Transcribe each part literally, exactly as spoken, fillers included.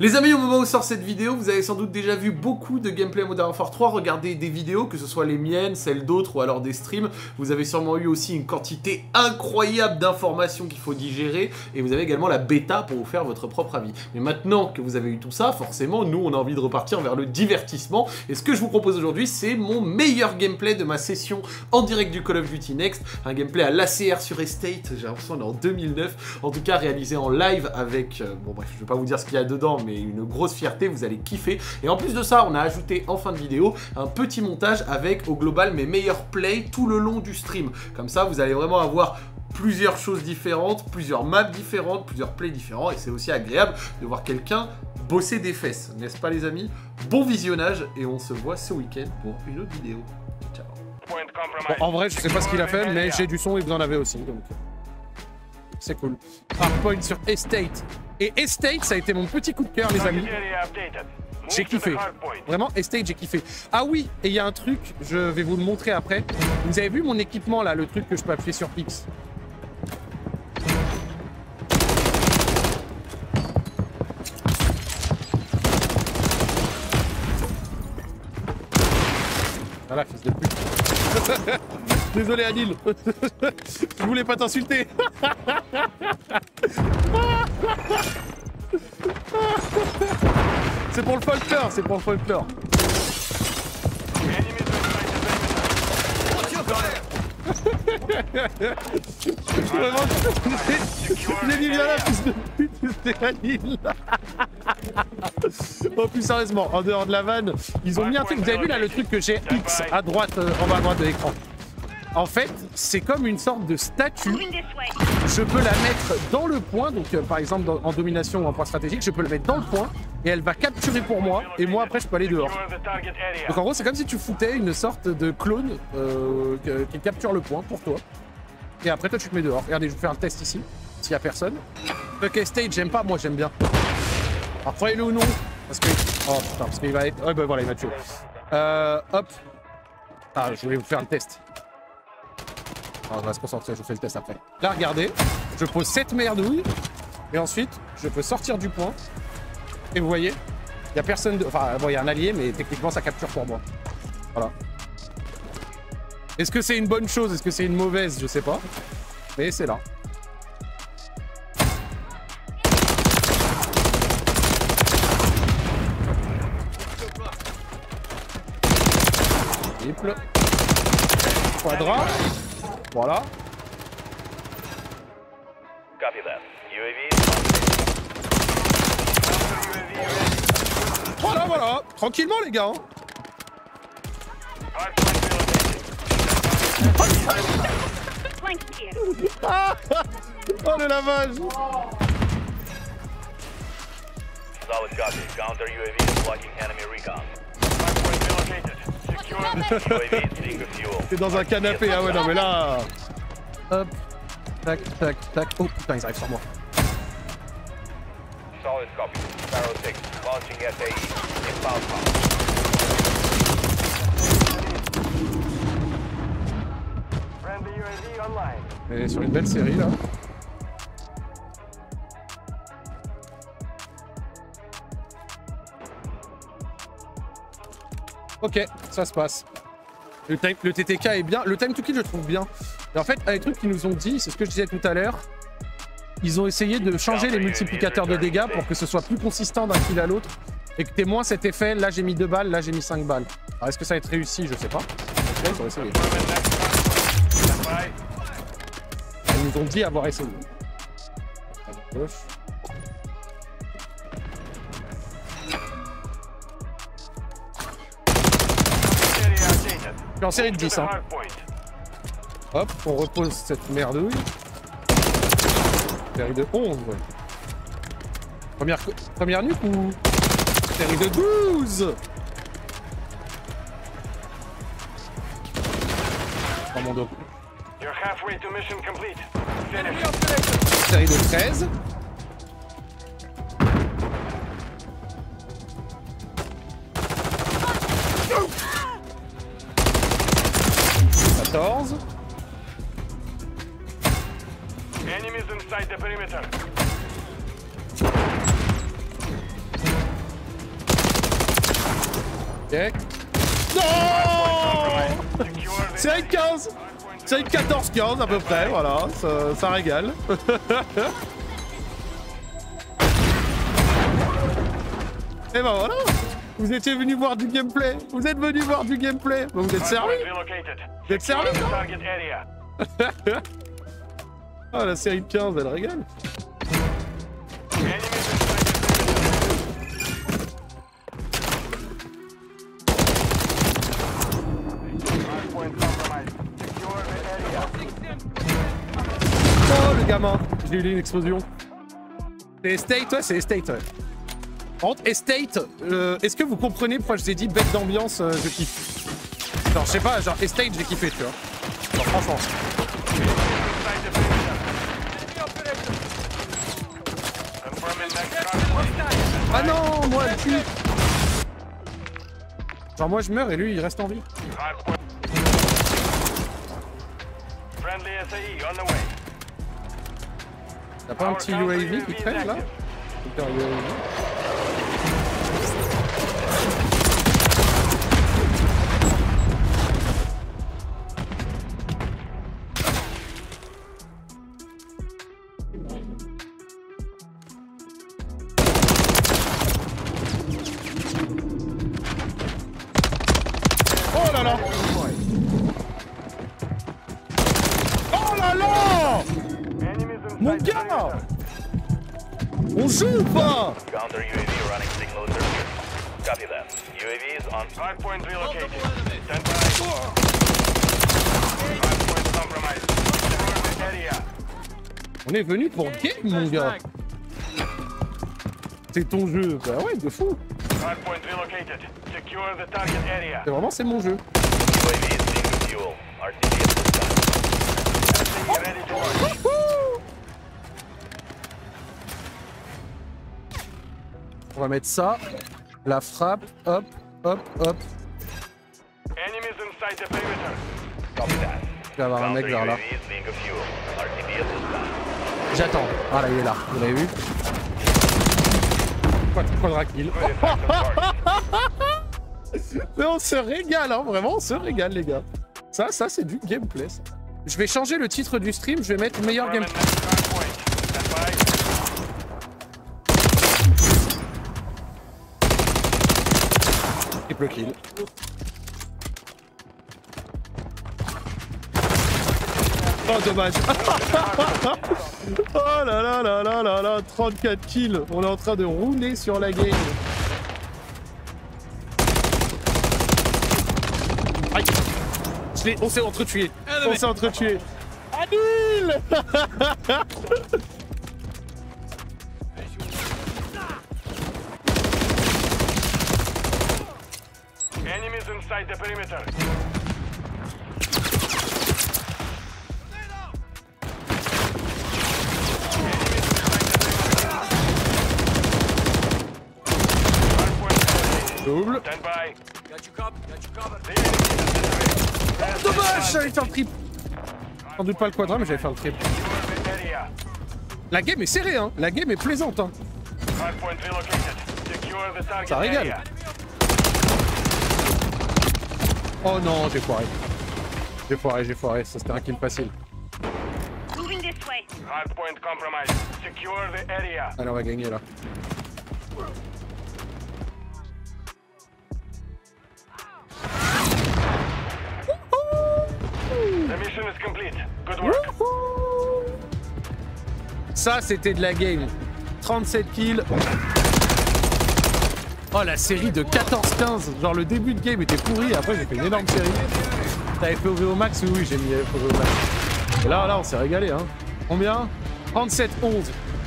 Les amis, au moment où sort cette vidéo, vous avez sans doute déjà vu beaucoup de gameplay à Modern Warfare trois, regardez des vidéos, que ce soit les miennes, celles d'autres ou alors des streams. Vous avez sûrement eu aussi une quantité incroyable d'informations qu'il faut digérer, et vous avez également la bêta pour vous faire votre propre avis. Mais maintenant que vous avez eu tout ça, forcément, nous on a envie de repartir vers le divertissement, et ce que je vous propose aujourd'hui, c'est mon meilleur gameplay de ma session en direct du Call of Duty Next, un gameplay à l'A C R sur Estate, j'ai l'impression on est en deux mille neuf, en tout cas réalisé en live avec, euh, bon bref, je vais pas vous dire ce qu'il y a dedans, mais une grosse fierté, vous allez kiffer. Et en plus de ça, on a ajouté en fin de vidéo un petit montage avec au global mes meilleurs plays tout le long du stream. Comme ça, vous allez vraiment avoir plusieurs choses différentes, plusieurs maps différentes, plusieurs plays différents, et c'est aussi agréable de voir quelqu'un bosser des fesses, n'est-ce pas les amis? Bon visionnage, et on se voit ce week-end pour une autre vidéo. Ciao. Bon, en vrai, je sais pas ce qu'il a fait, mais j'ai du son et vous en avez aussi, donc c'est cool. Hardpoint sur Estate. Et Estate, ça a été mon petit coup de cœur, les amis. J'ai kiffé. Vraiment, Estate, j'ai kiffé. Ah oui, et il y a un truc, je vais vous le montrer après. Vous avez vu mon équipement, là, le truc que je peux appuyer sur X? Voilà, fils de pute. Désolé, Adil. Je voulais pas t'insulter. C'est pour le folklore, c'est pour le folklore. Vraiment, j'ai dit bien là, fils de pute, c'était Adil. Oh, plus sérieusement, en dehors de la vanne, ils ont mis un truc. Vous avez vu là le truc que j'ai X à droite, euh, en bas à droite de l'écran? En fait, c'est comme une sorte de statue. Je peux la mettre dans le point, donc euh, par exemple dans, en domination ou en point stratégique, je peux la mettre dans le point et elle va capturer pour moi, et moi après je peux aller dehors. Donc en gros, c'est comme si tu foutais une sorte de clone euh, qui capture le point pour toi. Et après toi tu te mets dehors. Regardez, je vous fais un test ici, s'il y a personne. Ok, stage, j'aime pas, moi j'aime bien. Alors croyez-le ou non, parce que... Oh putain, parce qu'il va être... Oh bah voilà, il m'a tué. Euh, hop. Ah, je voulais vous faire le test. Alors, on va se concentrer, je vous fais le test après. Là, regardez, je pose cette merdouille, et ensuite, je peux sortir du point. Et vous voyez, il n'y a personne de... Enfin, bon, il y a un allié, mais techniquement, ça capture pour moi. Voilà. Est-ce que c'est une bonne chose? Est-ce que c'est une mauvaise? Je sais pas. Mais c'est là. Triple. Quadra. Voilà. Voilà, voilà. Tranquillement, les gars. Hein. Ah, oh, le lavage. T'es dans un canapé, ah ouais, non mais là... Hop, tac, tac, tac. Oh putain, ils arrivent sur moi. Et sur une belle série là. Ok, ça se passe. Le, time, le T T K est bien. Le time to kill, je trouve bien. Et en fait, un des trucs qu'ils nous ont dit, c'est ce que je disais tout à l'heure, ils ont essayé de changer les multiplicateurs de dégâts pour que ce soit plus consistant d'un kill à l'autre et que t'aies moins cet effet. Là, j'ai mis deux balles, là, j'ai mis cinq balles. Alors, est-ce que ça va être réussi? Je sais pas. Là, ils ont essayé. Ils nous ont dit avoir essayé. À gauche. Je suis en série de dix, hein. Hop, on repose cette merdouille. Série de onze, ouais. Première, première nuque ou... Série de douze. Dans mon dos. Série de treize. quatorze. Enemies inside the perimeter. Ok. Non. Série quinze. Série quatorze quinze à peu près, voilà, ça, ça régale. Et ben voilà. Vous étiez venu voir du gameplay. Vous êtes venu voir du gameplay. Bon, vous êtes servi. Vous êtes servi, ah, la série de quinze, elle régale. Oh, le gamin. J'ai eu une explosion. C'est Estate, ouais, c'est Estate, ouais. Entre Estate, euh, est-ce que vous comprenez pourquoi je vous ai dit bête d'ambiance, euh, je kiffe. Genre, je sais pas, genre Estate, j'ai kiffé, tu vois. Genre, franchement. Ah non, moi, le cul. Genre, moi, je meurs et lui, il reste en vie. T'as pas un petit U A V qui traîne, là? Super U A V. Oh là là! Oh là là! Mon gars! On joue ou pas? Counter U A V running signal searcher. Copy that. U A V is on. Hardpoint relocated. Stand by. Hardpoint compromised. Secure area. On est venu pour game, mon gars. C'est ton jeu. Bah ouais, de fou. Hardpoint relocated. Secure the target area. C'est vraiment, c'est mon jeu. U A V is being fuel. R T B at this time. Ready to launch. On va mettre ça, la frappe, hop, hop, hop. Enemies inside the perimeter. Copy that. Il va y avoir un mec vers là. U A V is being fuel. R T B at this time. J'attends. Ah là, il est là. Vous l'avez vu? Quadra kill. Mais on se régale, hein. Vraiment, on se régale, les gars. Ça, ça, c'est du gameplay, ça. Je vais changer le titre du stream. Je vais mettre meilleur gameplay. Triple kill. Oh dommage. Oh là là là là là là, trente-quatre kills. On est en train de rouler sur la game. Aïe. Je l'ai... On s'est entretués. On s'est entretués. Annule. Enemies inside the perimeter. Double. Stand by. Oh, dommage, j'allais faire le triple. Sans doute pas le quadra, mais j'allais faire le triple. La game est serrée, hein. La game est plaisante, hein. Ça régale. Oh non, j'ai foiré. J'ai foiré, j'ai foiré. Ça, c'était un kill facile. Allez, on va gagner, là. Ça, c'était de la game. trente-sept kills. Oh, la série de quatorze quinze. Genre, le début de game était pourri. Après, j'ai fait une énorme série. T'avais F O V au max? Oui, j'ai mis F O V au max. Et là, là, on s'est régalé, hein. Combien? trente-sept onze.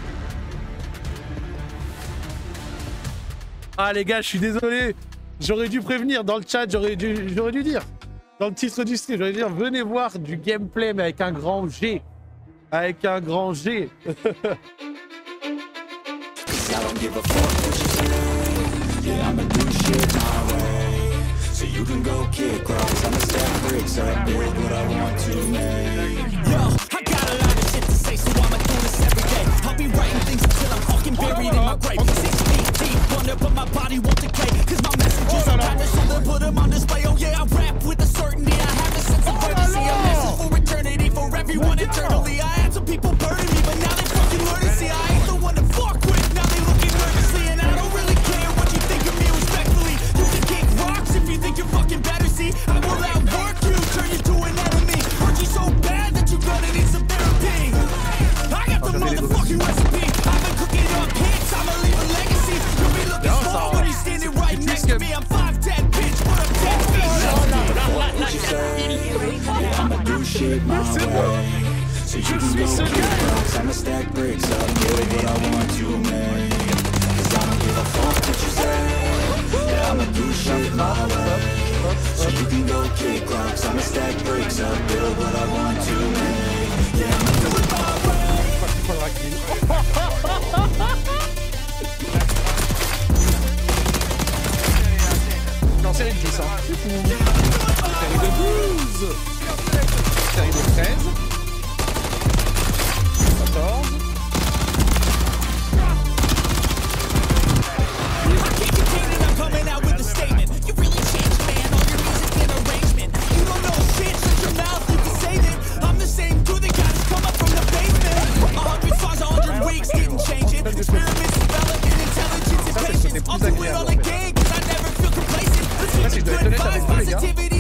Ah, les gars, je suis désolé. J'aurais dû prévenir dans le chat. J'aurais dû, j'aurais dû dire. Dans le titre du stream, j'aurais dû dire, venez voir du gameplay, mais avec un grand G. Avec un grand G. Yeah, I'ma do shit my way. So you can go kick rocks, I'ma stack bricks up, build what I want to make. Yo, I got a lot of shit to say, so I'ma do this every day. I'll be writing things until I'm fucking buried in my grave. Six feet deep, wonder but my body won't decay. Cause my messages are kinda show the way. So you can go kick rocks, I'ma stack bricks up, build what I want to make. Cause I don't give a fuck what you say, yeah, I'ma do shit my way. So you can go kick rocks, I'ma stack bricks up, build what I want to make. Yeah, I'ma do it my way. Lancer les dix, hein. Série de douze. Série de treize. quatorze. Coming out with a statement. You really changed, man. All your music and arrangement. You don't know shit. Shut your mouth. You can save it. I'm the same dude that got us come up from the basement. A hundred songs, a hundred weeks didn't change it. Experiments, development, intelligence, and patience. I'll do it all again, cause I never feel complacent. Let's see the good vibes, positivity.